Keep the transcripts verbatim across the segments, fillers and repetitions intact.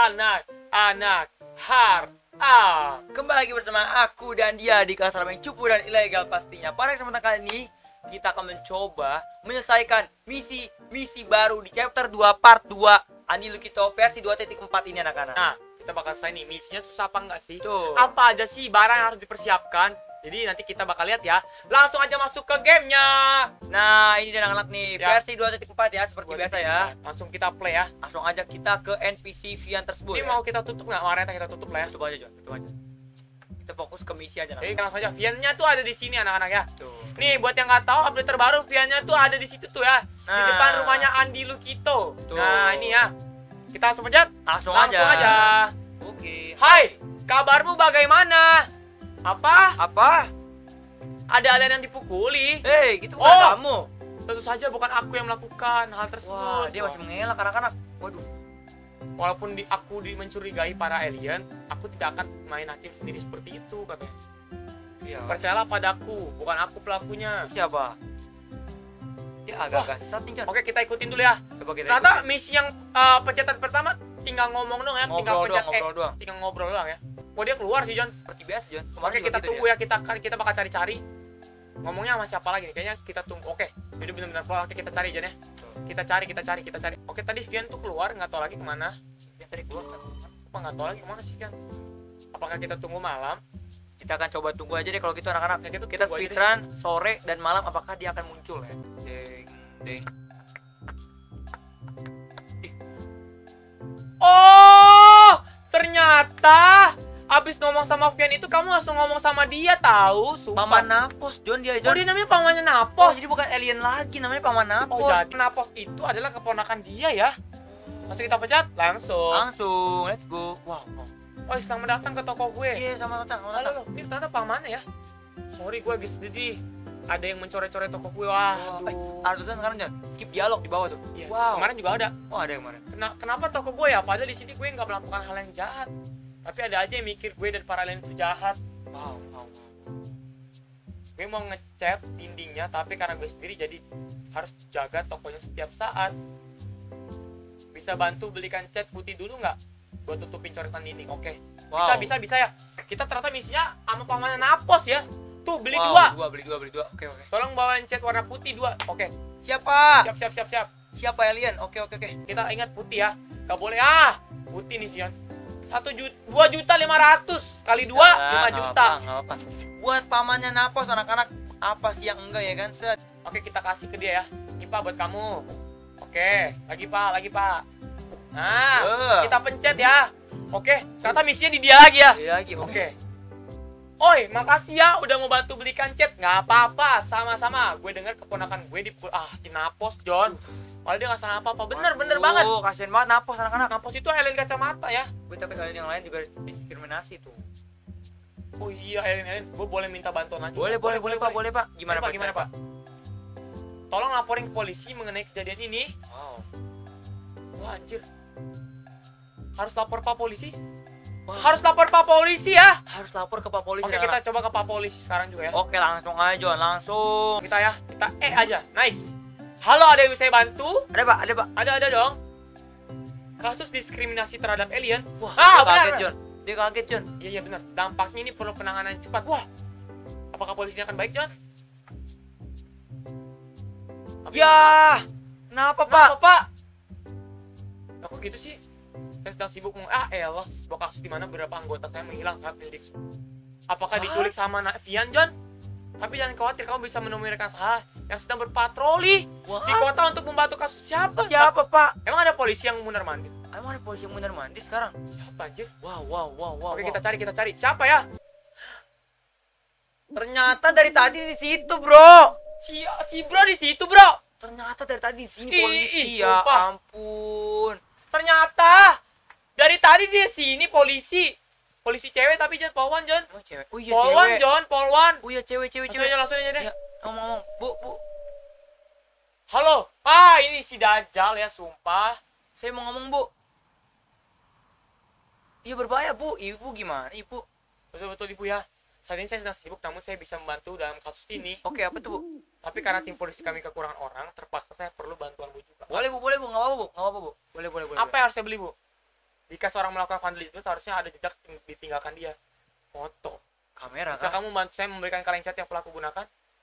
anak-anak har ah. Kembali lagi bersama aku dan dia di kelas ramai cupu dan ilegal pastinya. Pada kesempatan kali ini kita akan mencoba menyelesaikan misi-misi baru di chapter dua part dua Andi Lukito versi dua titik empat ini anak-anak. Nah, kita bakal selesai nih. Misinya susah apa enggak sih? Tuh. Apa aja sih barang yang harus dipersiapkan? Jadi nanti kita bakal lihat ya. Langsung aja masuk ke gamenya. Nah, ini dia anak-anak nih, Ya. versi dua titik empat ya, seperti biasa ya. Langsung kita play ya. Langsung aja kita ke N P C Vian tersebut. Ini ya. mau kita tutup nggak? Warnanya kita tutup lah ya. Tutup aja, John. Tutup aja. Kita fokus ke misi aja. Jadi Nah. langsung aja. Vian-nya tuh ada di sini anak-anak ya. Tuh. Nih buat yang nggak tahu update terbaru Vian-nya tuh ada di situ tuh ya. Di Nah. depan rumahnya Andi Lukito. Tuh. Nah ini ya. Kita langsung pencet. Langsung, Langsung aja. Oke. Hai, kabarmu bagaimana? Apa? Apa? Ada alien yang dipukuli? Hei, gitu Oh. bukan kamu. Tentu saja bukan aku yang melakukan hal tersebut. Wah, dia masih mengelak anak-anak. Waduh. Walaupun di, aku di, mencurigai para alien, aku tidak akan main hakim sendiri seperti itu katanya. Iya. Percayalah padaku, bukan aku pelakunya. Siapa? Dia agak-agak sesat nih, John. Oke, kita ikutin dulu ya. Coba kita Ternyata ikutin. misi yang uh, pencetan pertama tinggal ngomong dong ya, tinggal ngobrol pencet doang, ngobrol E, doang. tinggal ngobrol doang ya. Wah, dia keluar sih, John. Seperti biasa, John. Oke, kita tunggu ya. kita kita bakal cari-cari. Ngomongnya sama siapa lagi nih? Kayaknya kita tunggu. Oke, jadi benar-benar keluar. Oke, kita cari John ya. Kita cari, kita cari, kita cari. Oke, tadi Vian tuh keluar, nggak tahu lagi kemana. Dia tadi keluar kan. Apa nggak tahu lagi kemana sih Vian? Apakah kita tunggu malam? Kita akan coba tunggu aja deh kalau gitu anak-anak. Ya, kita Kita tunggu aja speedrun sore dan malam apakah dia akan muncul ya? Ding, ding. Oh, ternyata abis ngomong sama Vian itu kamu langsung ngomong sama dia tahu, sumpah. Paman Napos, John dia, Oh, John. dia namanya pamannya Oh, Napos. jadi bukan alien lagi, namanya Paman Napos. Oh, jadi Napos itu adalah keponakan dia ya. Langsung kita pencet, langsung. Langsung, let's go. Wow, wow. Oh, selamat datang ke toko gue. Iya, sama datang, sama Halo, datang. halo. Ini ternyata pamannya ya. Sorry, gue lagi sedih. Ada yang mencoret-coret toko gue. Wah, Oh, eh, aduh. Ardutan sekarang, John. Skip dialog di bawah tuh. Iya. Wow. Kemarin juga ada. Oh, ada yang kemarin. Kena- kenapa toko gue ya? Padahal di sini gue nggak melakukan hal yang jahat. Tapi ada aja yang mikir gue dan para alien itu jahat. Wow, wow. Gue mau ngecat dindingnya, tapi karena gue sendiri jadi harus jaga tokonya setiap saat. Bisa bantu belikan cat putih dulu nggak? Buat tutupin coretan dinding. Oke. Bisa, Wow. bisa, bisa ya. Kita ternyata misinya sama pamannya Napos ya. Tuh, beli Wow, dua. dua, beli dua, beli dua. Oke, oke. Tolong bawain cat warna putih dua. Oke. Siapa? Siap, siap, siap, siap. Siapa alien? Oke, oke, oke. Kita ingat putih ya. Gak boleh ah. Putih nih Sian. Satu juta, dua juta lima ratus kali dua, lima juta. Nggak apa-apa. Buat pamannya Napos anak-anak apa sih yang enggak ya kan? Set. Oke, kita kasih ke dia ya. Ini Pak buat kamu. Oke, lagi Pak, lagi Pak. Nah, Eh. kita pencet ya. Oke, ternyata misinya di dia lagi ya. Iya lagi. Oke. Oke. Oi, makasih ya udah mau bantu belikan cat. Nggak apa-apa, sama-sama. Gue dengar keponakan gue di ah di Napos, John. Malah dia nggak salah apa-apa. Bener, bener banget. Oh, kasihan banget Napos anak-anak. Napos itu alien kacamata ya. Gue tapi kalian yang lain juga diskriminasi tuh. Oh iya, alien-alien. Gue boleh minta bantuan lagi. Boleh, boleh, boleh, Pak, boleh, Pak. Gimana, Pak? Gimana, Pak? Tolong laporin ke polisi mengenai kejadian ini. Wow. Wah, anjir. Harus lapor Pak polisi? Wah, Harus lapor Pak polisi ya. harus lapor ke Pak Polisi. Oke, anak-anak. kita coba ke Pak polisi sekarang juga ya. Oke, langsung aja, John. Langsung. Kita ya, kita E aja. Nice. Halo, ada yang bisa bantu? Ada, Pak, ada, Pak. Ada, ada dong. Kasus diskriminasi terhadap alien. Wah, Ah, dia benar, kaget, benar. John. Dia kaget, John. Iya, iya benar. Dampaknya ini perlu penanganan cepat. Wah. Apakah polisinya akan baik, John? Tapi Ya, kenapa, Pak? Kenapa, Pak? Aku gitu sih. Saya sedang sibuk meng... Ah, elah. Sebuah kasus di mana beberapa anggota saya menghilang saat menyelidik. Apakah Hah? diculik sama Na- Vian, John? Tapi jangan khawatir, kamu bisa menemui rekan saya yang sedang berpatroli What? di kota untuk membantu kasus siapa? Siapa, Pak? Emang ada polisi yang mundar mandir? Emang ada polisi yang benar mandi sekarang? Siapa anjir? Wow, wow, wow, wow. Oke, wow. kita cari, kita cari. Siapa ya? Ternyata dari tadi di situ, Bro. Si si Bro di situ, Bro. Ternyata dari tadi di sini Ih, polisi. ih, Ya sumpah. ampun. Ternyata dari tadi dia sini polisi. Polisi cewek tapi jangan polwan, John. Oh, cewek. Oh iya, Polwan, cewek. John, polwan. Oh iya, cewek, cewek, Langsung cewek. aja, langsung aja deh. Ya, ngomong-ngomong. Bu, Bu. Halo. Ah, ini si Dajjal ya, sumpah. Saya mau ngomong, Bu. Iya berbahaya, Bu. Ibu gimana, Ibu? Betul-betul Ibu ya. Saat ini saya sedang sibuk, namun saya bisa membantu dalam kasus ini. Oke, apa tuh, Bu? Tapi karena tim polisi kami kekurangan orang, terpaksa saya perlu bantuan Bu juga. Boleh, Bu, boleh, Bu. Enggak apa-apa, Bu. Enggak apa-apa, Bu. Boleh, boleh, boleh. Apa yang harus saya beli, Bu? Jika seorang melakukan vandalisme seharusnya ada jejak yang ditinggalkan dia. Foto. Kamera Bisa kah? kamu bantu saya memberikan kaleng cat yang pelaku gunakan?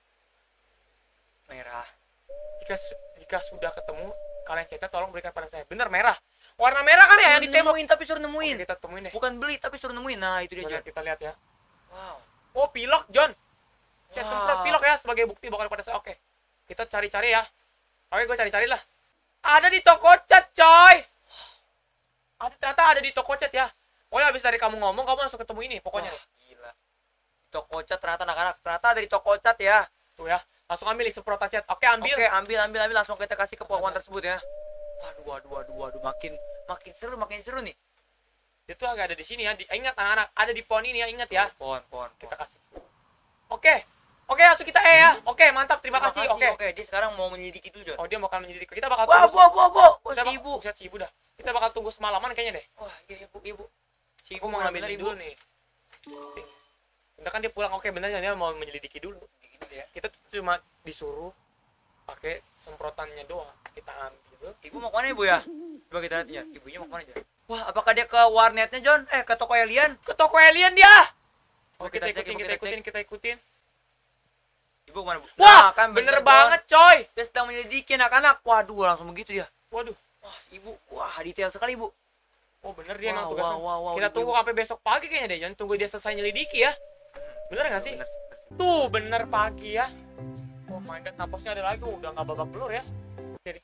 Merah. Jika su- jika sudah ketemu kaleng catnya tolong berikan pada saya. Bener merah. Warna merah kan ya yang di tembok. Nemuin tapi suruh Oke, nemuin. kita temuin deh. Bukan beli tapi suruh nemuin. Nah, itu dia, Coba John. kita lihat ya. Wow. Oh, pilok, John. Cat Wow. semprot pilok ya sebagai bukti bahwa pada saya. Oke. Kita cari-cari ya. Oke, gue cari-cari lah. Ada di toko cat, coy. Ada ternyata ada di toko cat ya. Oh ya, habis dari kamu ngomong, kamu langsung ketemu ini pokoknya. Wah, gila. Toko cat ternyata anak-anak. Ternyata dari toko cat ya. Tuh ya. Langsung ambil nih semprotan cat. Oke, ambil. Oke, ambil ambil ambil langsung kita kasih ke pohon tersebut ya. Waduh, waduh, waduh, waduh, makin makin seru, makin seru nih. Itu agak ada di sini ya. Di, ingat anak-anak, ada di pohon ini ya, ingat ya. Pohon, pohon, Kita pohon. kasih. Oke. Oke, langsung kita E ya. Oke, mantap. Terima, kasih. Oke. Oke, dia sekarang mau menyelidiki dulu, John. Oh, dia bakal menyelidik. Kita bakal Wah, tunggu. bu, bu, bu. Wah, Kita si bakal, ibu. Buset, si ibu dah. Kita bakal tunggu semalaman kayaknya deh. Wah, iya, ibu, ibu. Si Aku ibu mau benar ngambil ibu. dulu nih. Bentar kan dia pulang. Oke, bener dia mau menyelidiki dulu. Gitu ya. Kita cuma disuruh pakai semprotannya doang. Kita ambil. Ibu mau kemana ibu ya? Coba kita lihat ya. Ibunya mau kemana, John? Wah, apakah dia ke warnetnya, John? Eh, ke toko alien? Ke toko alien dia. Oh, Oke, kita, kita cek, ikutin, ibu, kita kita ikutin, kita ikutin. Ibu kemana, Bu? Wah, Nah, kan bener, John. banget, coy. Dia sedang menyelidiki anak-anak. Waduh, langsung begitu dia. Waduh. Wah, si ibu. Wah, detail sekali, Bu. Oh, bener dia emang Wow, tugasnya. wow, wow, wow, Kita ibu, tunggu ibu. sampai besok pagi kayaknya deh. Jangan tunggu dia selesai nyelidiki ya. Bener nggak sih? Bener, bener. Tuh, bener pagi ya. Oh my god, naposnya ada lagi. Udah nggak babak belur ya. Jadi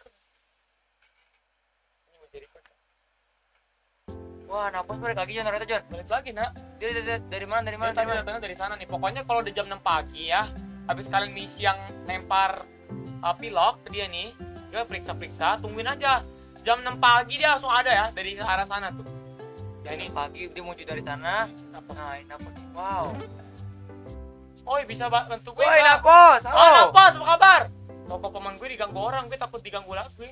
ini mau jadi Wah, napas balik lagi, John. Ternyata, John. balik lagi nak. Dia dari, dari, dari mana? Dari mana? Dia tadi datangnya dari sana nih. Pokoknya kalau udah jam enam pagi ya, habis kalian misi yang lempar uh, pilok ke dia nih, dia periksa-periksa, tungguin aja. Jam enam pagi dia langsung ada ya dari arah sana tuh. Ya ini ini pagi dia muncul dari sana. napas. Nah, ini napas. Wow. Oi, bisa ba- bantu gue. Woi, nggak? napas. Oh, Halo. napas, apa kabar? Toko paman gue diganggu orang, gue takut diganggu lagi.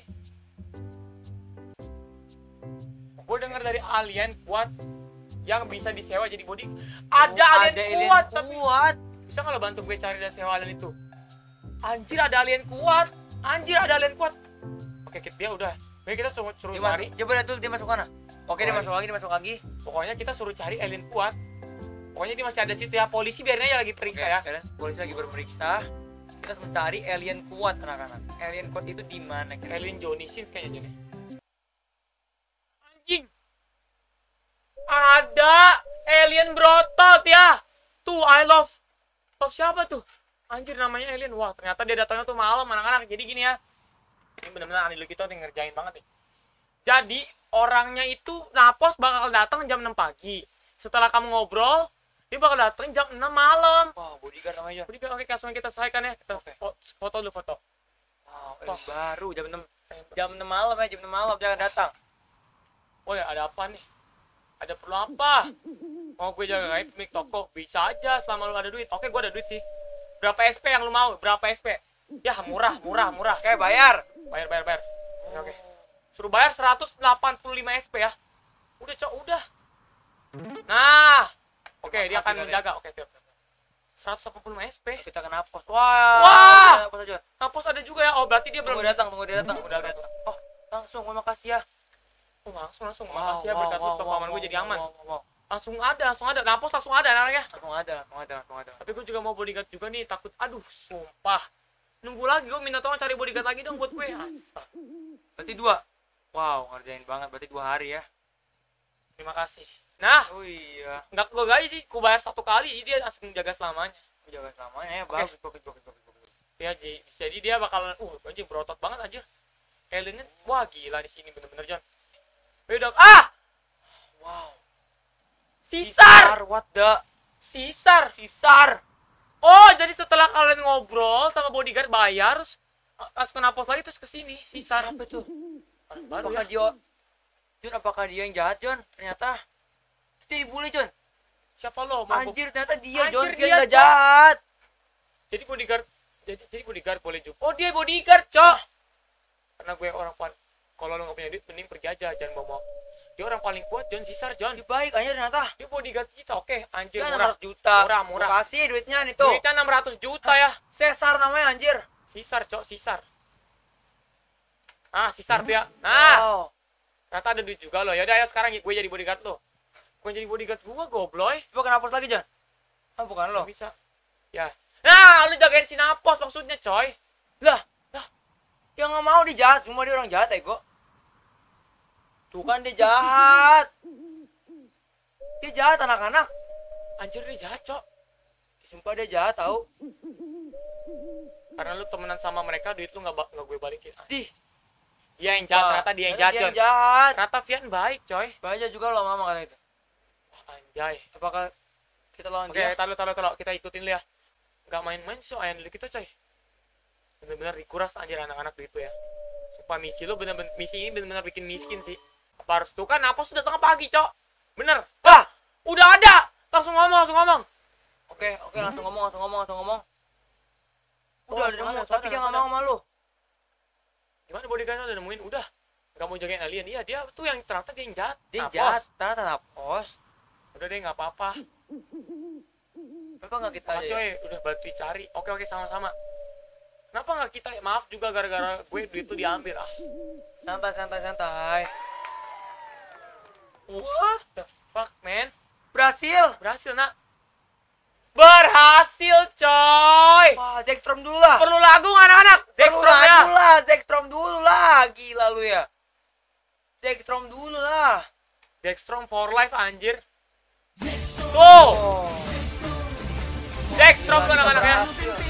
Gue denger dari alien kuat yang bisa disewa jadi body. Ada Oh, alien ada kuat, tapi kuat. bisa nggak lo bantu gue cari dan sewa alien itu? Anjir, ada alien kuat. Anjir, ada alien kuat. Oke, kita dia udah. Oke, kita suruh, suruh Dia cari. masuk, coba lihat dulu dia masuk mana. Oke, dia Oh, masuk lagi, dia masuk lagi. Pokoknya kita suruh cari alien kuat. Pokoknya dia masih ada situ ya. Polisi biarin aja lagi periksa Oke, ya. sekarang polisi lagi berperiksa. Kita harus mencari alien kuat, anak-anak. Alien kuat itu di mana? kira-kira? Alien Johnny Sins kayaknya jadi. Anjing. Ada alien berotot ya. Tuh, I love. Love siapa tuh? Anjir, namanya alien. Wah, ternyata dia datangnya tuh malam, anak-anak. Jadi gini ya. Ini benar-benar aneh kita nih ngerjain banget nih. Jadi, orangnya itu Napos bakal datang jam enam pagi. Setelah kamu ngobrol, dia bakal datang jam enam malam. Wah, bodyguard namanya. Jadi oke, langsung kita selesaikan ya. Kita Oke. fo- foto dulu foto. Wow, Wah. alien baru jam enam jam enam malam ya, jam enam malam jangan datang. Oh ya, ada apa nih? Ada perlu apa? Mau gue jaga gaib mic toko? Bisa aja selama lu ada duit. Oke, gue ada duit sih. Berapa S P yang lu mau? Berapa S P? Ya, murah, murah, murah. Oke, bayar. Bayar, bayar, bayar. Oke, oke. Suruh bayar seratus delapan puluh lima S P ya. Udah, Cok, udah. Nah. Oke, dia akan Makasih, menjaga. Oke, siap. seratus delapan puluh lima S P. Kita kena pos. Wah. Wah. Kita pos aja. Hapus ada juga ya. Oh, berarti dia Tunggu belum datang, tunggu dia datang. Udah datang. Oh, langsung terima kasih ya. Oh, langsung, langsung. Makasih ya berkat lu toko paman gue jadi aman. Wow, wow, wow. Langsung ada, langsung ada. Napos langsung ada anaknya. Langsung ada, langsung ada, langsung ada. Tapi gue juga mau bodyguard juga nih, takut. Aduh, sumpah. Nunggu lagi, gue minta tolong cari bodyguard lagi dong buat gue. Astaga. Berarti dua. Wow, ngerjain banget. Berarti dua hari ya. Terima kasih. Nah, Oh iya. nggak gue gaji sih, gue bayar satu kali, jadi dia langsung jaga selamanya. Jaga selamanya ya. Oke. Bagus, bagus, bagus, bagus, bagus. Ya, jadi, jadi dia bakalan, uh, anjing berotot banget aja. Aliennya, wah gila di sini bener-bener John. Udah, ah, Wow. sisar, What the? sisar. Sisar. Oh, jadi setelah kalian ngobrol sama bodyguard bayar, terus langsung napos lagi terus ke sini, sisar. Apa tuh? Baru Apakah ya. dia John, apakah dia yang jahat, John? Ternyata dia dibully, John. Siapa lo? Mau Anjir, ternyata dia, Anjir, John. dia, Dia nggak Cok. jahat. jadi bodyguard jadi, jadi bodyguard boleh juga. Oh, dia bodyguard, Cok. Karena gue orang paling, kalau lo nggak punya duit mending pergi aja, jangan bawa. Dia orang paling kuat, John Sisar, John. Dia baik aja ternyata. Dia bodyguard kita. Oke, anjir Dia murah. enam ratus juta. Murah, murah. Gua kasih duitnya nih tuh. Duitnya enam ratus juta ya. Cesar namanya, anjir. Sisar, Cok, Sisar. Ah, Sisar tuh ya. Nah, Wow. Ternyata ada duit juga lo. Ya udah ayo sekarang gue jadi bodyguard lo. Gue jadi bodyguard gue gobloy. Coba kenapa lagi, Jon? Ah, bukan lo. Nggak bisa. Ya. Nah, lu jagain si Napos maksudnya, coy. Lah, lah. Ya nggak mau dia jahat, cuma dia orang jahat, Ego. Tuh kan dia jahat. Dia jahat anak-anak. Anjir dia jahat, cok. Sumpah dia jahat tahu. Karena lu temenan sama mereka, duit lu nggak ba- nggak gue balikin. Dih, Dia yang jahat, wah, ternyata dia yang ternyata jahat, dia Jon. yang jahat. Ternyata Vian baik, coy. Baca juga lo mama kata itu. Wah, anjay. Apakah kita lawan Oke, dia? taruh, taruh, taruh. Kita ikutin lu ya. Nggak main-main sih, ayam dulu kita, coy. Bener-bener dikuras anjir anak-anak duit lu ya. Sumpah misi lu bener-bener, misi ini bener-bener bikin miskin sih. Apa harus tuh kan, apa sudah tengah pagi, cok. Bener. Wah, udah ada. Langsung ngomong, langsung ngomong. Oke, oke langsung ngomong, langsung ngomong, langsung ngomong. Udah Oh, ada nemu, ada, tapi ada, dia nggak ada. mau sama lu. Gimana bodyguardnya udah nemuin? Udah. Nggak mau jagain alien. Iya, dia tuh yang ternyata dia yang jahat. Dia Napos. jahat, ternyata napos. Udah deh, nggak apa-apa. Kenapa nggak kita Makasih, aja? oi. Udah bantu cari. Oke, oke, sama-sama. Kenapa nggak kita? Maaf juga gara-gara gue duit tuh diambil. Ah, Santai, santai, santai. what the fuck, man? Berhasil. Berhasil, nak. Berhasil, coy. Wah, Zekstrom dulu lah. Perlu lagu nggak, anak-anak? Perlu Dextrom ya. lagu lah, Zekstrom dulu lah. Gila lu ya. Zekstrom dulu lah. Dextrom for life, anjir. Tuh, Oh. Dextrom tuh anak-anak ya.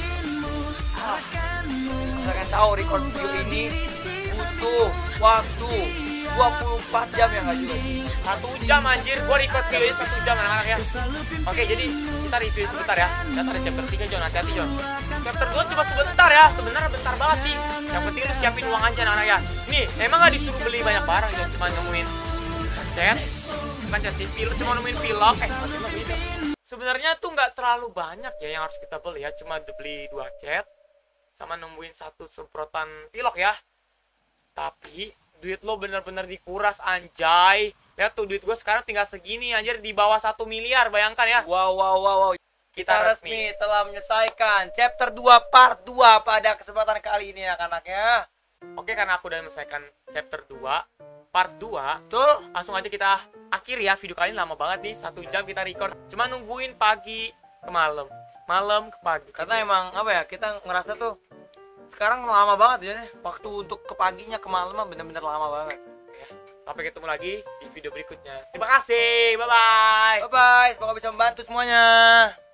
Kalian tahu record video ini butuh waktu dua puluh empat jam ya nggak juga? Satu jam anjir, gua record videonya satu jam anak-anak ya. Oke, jadi kita review sebentar ya. Kita ada chapter tiga, Jon, hati-hati, Jon. Chapter dua cuma sebentar ya, sebenarnya bentar banget sih. Yang penting lu siapin uang aja anak-anak ya. Nih, emang gak disuruh beli banyak barang, Jon, cuma nemuin chat. Bukan chat sih, pil, cuma nemuin pilok. Eh, maksudnya beda. Sebenarnya tuh nggak terlalu banyak ya yang harus kita beli ya, cuma beli dua chat sama nemuin satu semprotan pilok ya. Tapi duit lo bener-bener dikuras, anjay. Lihat tuh duit gue sekarang tinggal segini anjir, di bawah satu miliar, bayangkan ya. Wow, wow, wow, wow. Kita, Kita resmi telah menyelesaikan chapter dua part dua pada kesempatan kali ini anak-anak ya. Oke, karena aku udah menyelesaikan chapter dua part dua, Betul? langsung aja kita akhir ya. Video kali ini lama banget nih, satu jam kita record. Cuma nungguin pagi ke malam, malam ke pagi. Karena emang apa ya, kita ngerasa tuh sekarang lama banget ya nih. Waktu untuk ke paginya ke malam bener-bener lama banget. Ya, sampai ketemu lagi di video berikutnya. Terima kasih, bye-bye. Bye-bye, semoga bisa membantu semuanya.